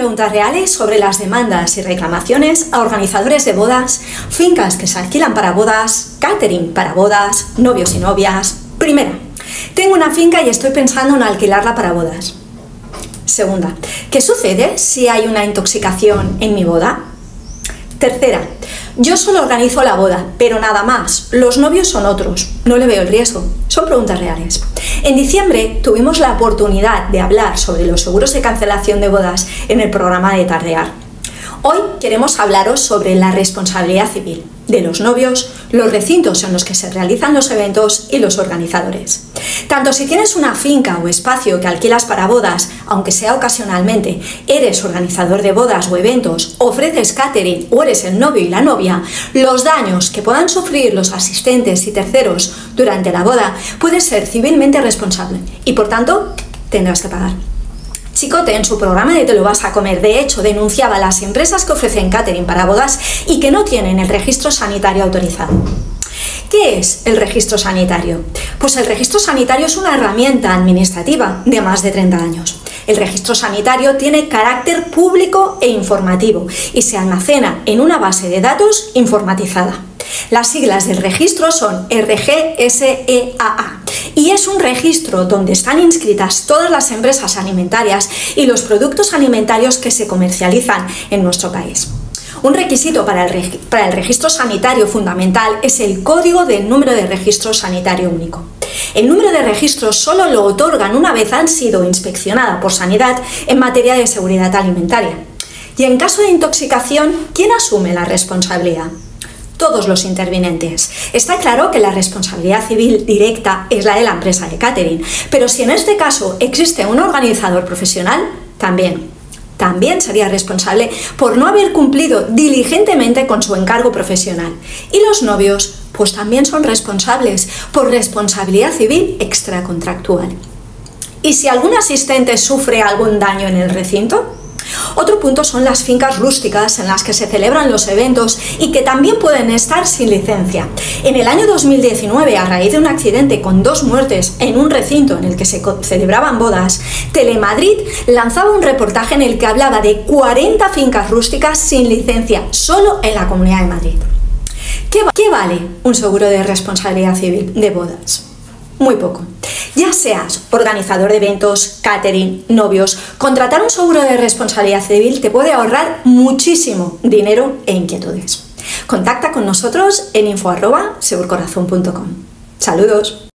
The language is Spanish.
preguntas reales sobre las demandas y reclamaciones a organizadores de bodas, fincas que se alquilan para bodas, catering para bodas, novios y novias. Primera, tengo una finca y estoy pensando en alquilarla para bodas. Segunda, ¿qué sucede si hay una intoxicación en mi boda? Tercera, yo solo organizo la boda, pero nada más. Los novios son otros. No le veo el riesgo. Son preguntas reales. En diciembre tuvimos la oportunidad de hablar sobre los seguros de cancelación de bodas en el programa de Tardear. Hoy queremos hablaros sobre la responsabilidad civil de los novios, los recintos en los que se realizan los eventos y los organizadores. Tanto si tienes una finca o espacio que alquilas para bodas, aunque sea ocasionalmente, eres organizador de bodas o eventos, ofreces catering o eres el novio y la novia, los daños que puedan sufrir los asistentes y terceros durante la boda puedes ser civilmente responsable y por tanto tendrás que pagar. Chicote en su programa de Te lo vas a comer, de hecho, denunciaba a las empresas que ofrecen catering para bodas y que no tienen el registro sanitario autorizado. ¿Qué es el registro sanitario? Pues el registro sanitario es una herramienta administrativa de más de 30 años. El registro sanitario tiene carácter público e informativo y se almacena en una base de datos informatizada. Las siglas del registro son RGSEAA y es un registro donde están inscritas todas las empresas alimentarias y los productos alimentarios que se comercializan en nuestro país. Un requisito para el registro sanitario fundamental es el código del número de registro sanitario único. El número de registro solo lo otorgan una vez han sido inspeccionadas por Sanidad en materia de seguridad alimentaria. Y en caso de intoxicación, ¿quién asume la responsabilidad? Todos los intervinientes. Está claro que la responsabilidad civil directa es la de la empresa de catering, pero si en este caso existe un organizador profesional, también sería responsable por no haber cumplido diligentemente con su encargo profesional. Y los novios, pues también son responsables por responsabilidad civil extracontractual. ¿Y si algún asistente sufre algún daño en el recinto? Otro punto son las fincas rústicas en las que se celebran los eventos y que también pueden estar sin licencia. En el año 2019, a raíz de un accidente con 2 muertes en un recinto en el que se celebraban bodas, Telemadrid lanzaba un reportaje en el que hablaba de 40 fincas rústicas sin licencia solo en la Comunidad de Madrid. ¿Qué vale un seguro de responsabilidad civil de bodas? Muy poco. Ya seas organizador de eventos, catering, novios, contratar un seguro de responsabilidad civil te puede ahorrar muchísimo dinero e inquietudes. Contacta con nosotros en info@segurcorazon.com. Saludos.